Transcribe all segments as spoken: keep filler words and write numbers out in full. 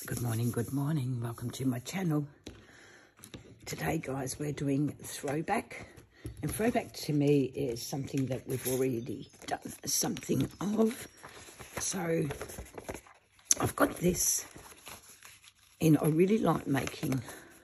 Good morning, good morning. Welcome to my channel. Today, guys, we're doing throwback. And throwback to me is something that we've already done something of. So I've got this, and I really like making,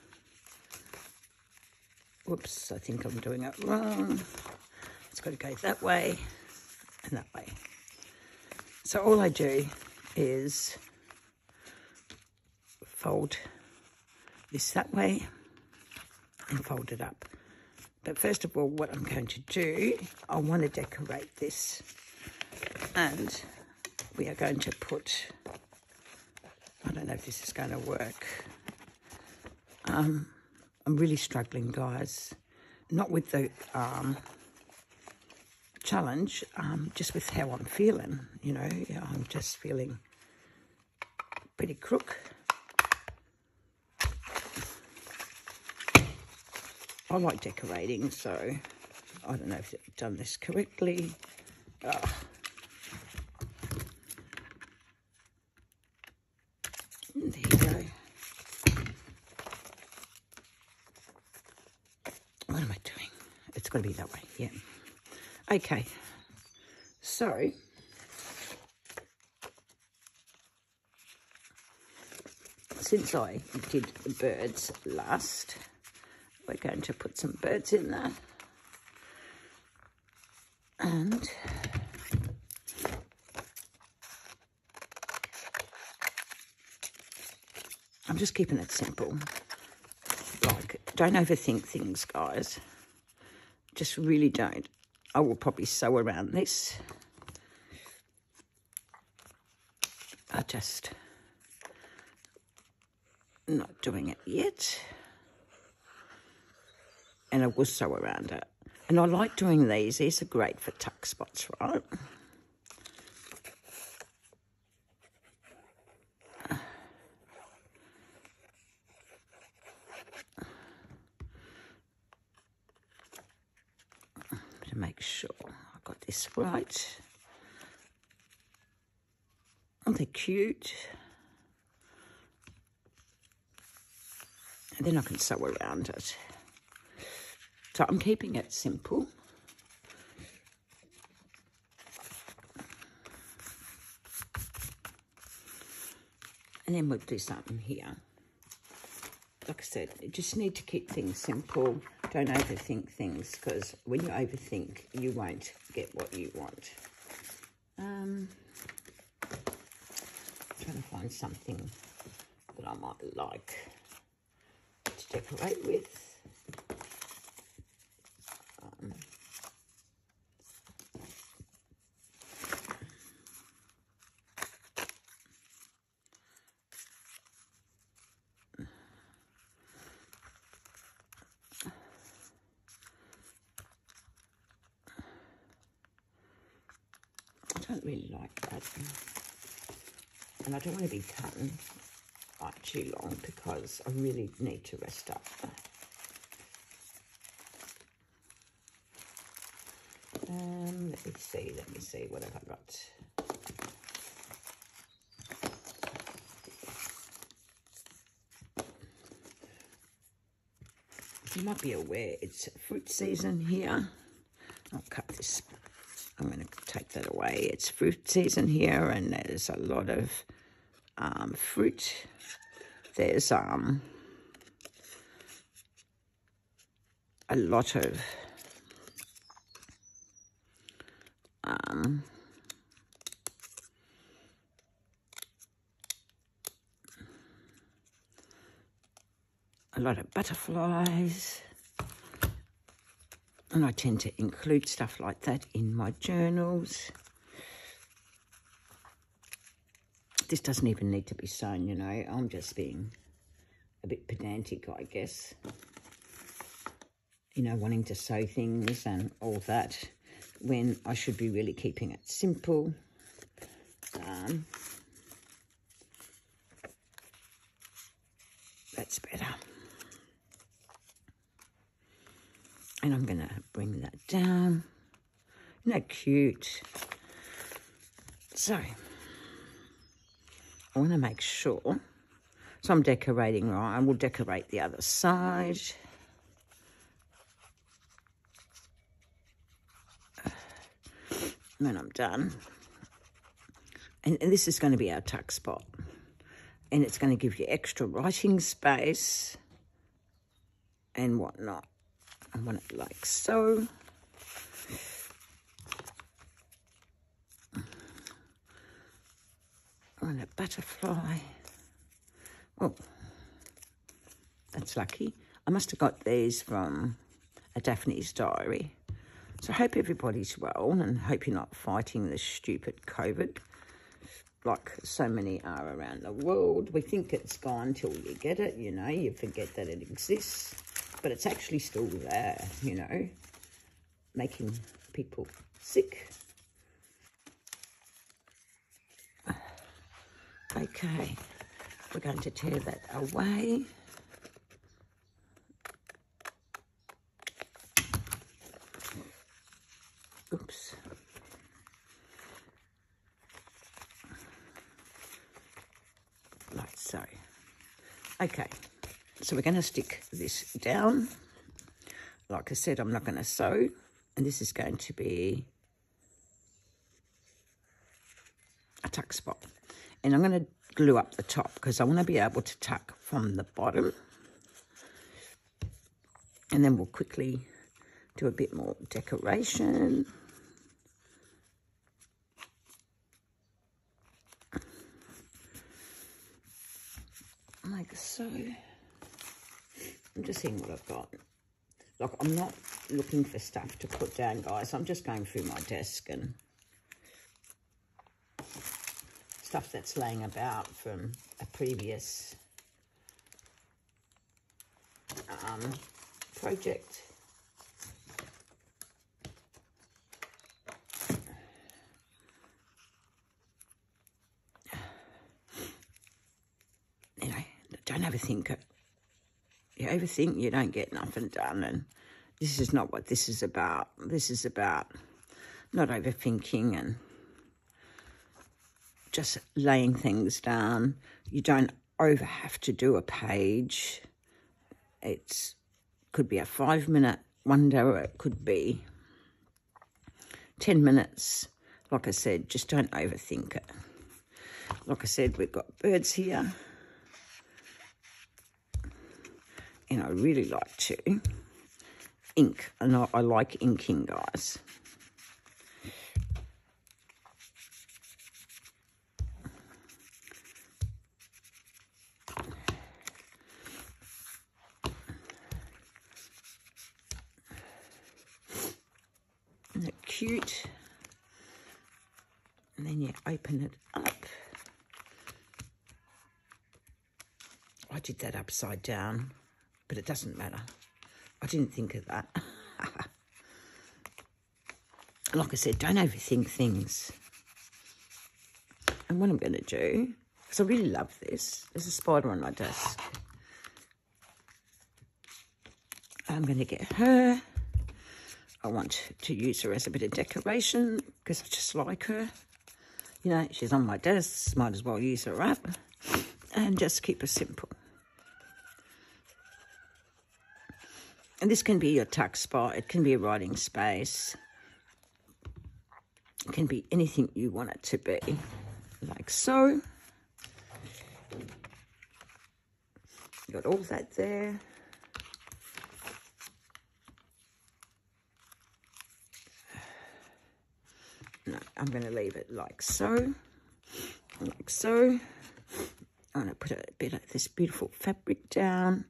whoops, I think I'm doing it wrong. It's got to go that way and that way. So all I do is fold this that way and fold it up. But first of all, what I'm going to do, I want to decorate this, and we are going to put, I don't know if this is going to work. Um, I'm really struggling, guys. Not with the um, challenge, um, just with how I'm feeling, you know. I'm just feeling pretty crook. I like decorating, so I don't know if I've done this correctly. Oh. There you go. What am I doing? It's got to be that way, yeah. Okay, so since I did the birds last, we're going to put some birds in there. And I'm just keeping it simple. Like, don't overthink things, guys. Just really don't. I will probably sew around this. I just not doing it yet. And I will sew around it. And I like doing these. These are great for tuck spots, right? To make sure I got this right. Aren't they cute? And then I can sew around it. So I'm keeping it simple. And then we'll do something here. Like I said, you just need to keep things simple. Don't overthink things, because when you overthink, you won't get what you want. Um, trying to find something that I might like to decorate with. Um, I don't really like that, and I don't want to be cutting like too long because I really need to rest up. Um, let me see, let me see, what have I got? You might be aware it's fruit season here. I'll cut this, I'm going to take that away. It's fruit season here, and there's a lot of um, fruit. There's um, a lot of Um, a lot of butterflies, and I tend to include stuff like that in my journals. This doesn't even need to be sewn, you know. I'm just being a bit pedantic, I guess. You know, wanting to sew things and all that, when I should be really keeping it simple. Um, that's better. And I'm going to bring that down. Isn't that cute? So, I want to make sure So I'm decorating right. I will decorate the other side. When I'm done. And, and this is going to be our tuck spot. And it's going to give you extra writing space and whatnot. I want it like so. I want a butterfly. Oh, that's lucky. I must have got these from a Daphne's Diary. So I hope everybody's well and hope you're not fighting this stupid COVID like so many are around the world. We think it's gone till you get it, you know, you forget that it exists. But it's actually still there, you know, making people sick. Okay, we're going to tear that away. Oops. Like so. Okay, so we're going to stick this down. Like I said, I'm not going to sew, and this is going to be a tuck spot. And I'm going to glue up the top because I want to be able to tuck from the bottom. And then we'll quickly do a bit more decoration. Like so. I'm just seeing what I've got. Like, I'm not looking for stuff to put down, guys. I'm just going through my desk and stuff that's laying about from a previous um, project. You know, don't overthink it. You overthink, you don't get nothing done, and this is not what this is about. This is about not overthinking and just laying things down. You don't over have to do a page. It could be a five minute wonder, or it could be ten minutes. Like I said, just don't overthink it. Like I said, we've got birds here. And I really like to ink. And I, I like inking, guys. Isn't it cute? And then you open it up. I did that upside down, but it doesn't matter. I didn't think of that. Like I said, don't overthink things. And what I'm going to do, because I really love this, there's a spider on my desk. I'm going to get her. I want to use her as a bit of decoration because I just like her. You know, she's on my desk, might as well use her up. And just keep her simple. And this can be your tuck spot. It can be a writing space. It can be anything you want it to be. Like so. Got all that there. No, I'm going to leave it like so. Like so. I'm going to put a bit of this beautiful fabric down.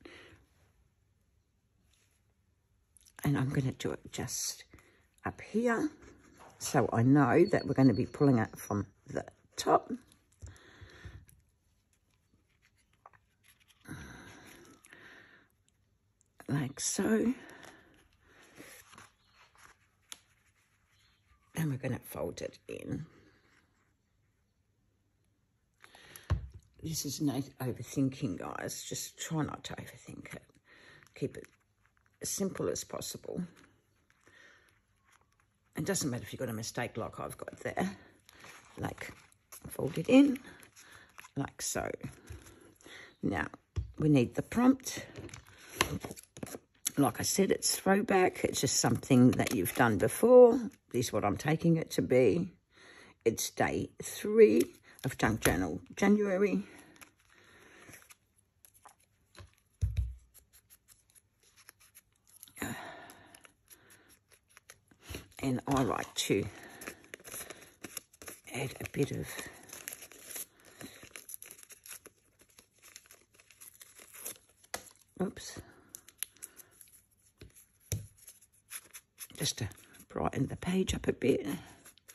And I'm going to do it just up here. So I know that we're going to be pulling it from the top. Like so. And we're going to fold it in. This is no overthinking, guys. Just try not to overthink it. Keep it as simple as possible. It doesn't matter if you've got a mistake like I've got there. Like, fold it in, like so. Now, we need the prompt. Like I said, it's throwback. It's just something that you've done before. This is what I'm taking it to be. It's day three of Junk Journal January. And I like to add a bit of oops, just to brighten the page up a bit. Like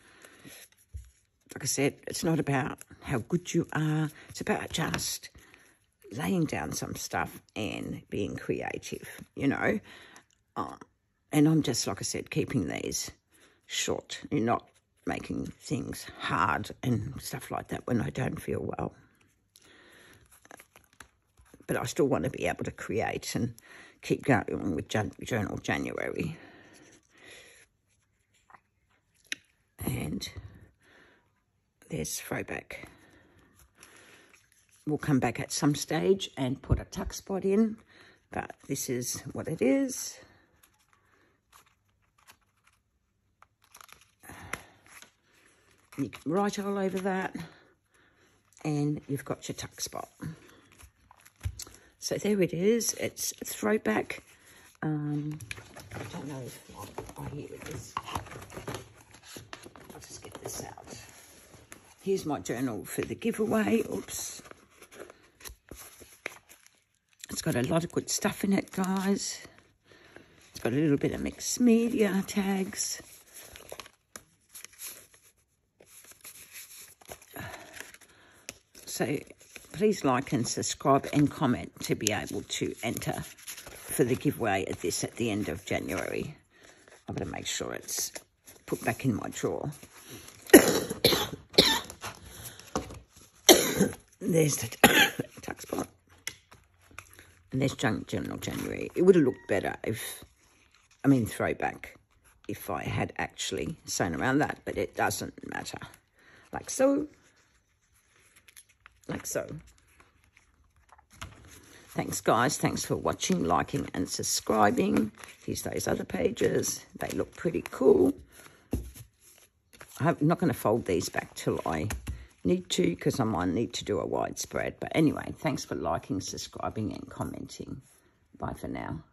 I said, it's not about how good you are. It's about just laying down some stuff and being creative, you know. Um, and I'm just, like I said, keeping these short. You're not making things hard and stuff like that when I don't feel well. But I still want to be able to create and keep going with Journal January. And there's throwback. We'll come back at some stage and put a tuck spot in, but this is what it is. You can write all over that, and you've got your tuck spot. So there it is. It's a throwback. Um, I don't know if I, oh, here it is. I'll just get this out. Here's my journal for the giveaway. Oops. It's got a lot of good stuff in it, guys. It's got a little bit of mixed media tags. So please like and subscribe and comment to be able to enter for the giveaway at this at the end of January. I'm going to make sure it's put back in my drawer. There's the tuck spot. And there's Junk Journal January. It would have looked better if, I mean throwback, if I had actually sewn around that, but it doesn't matter. Like so. Like so. Thanks, guys. Thanks for watching, liking, and subscribing. Here's those other pages. They look pretty cool. I'm not going to fold these back till I need to, because I might need to do a widespread. But anyway, thanks for liking, subscribing, and commenting. Bye for now.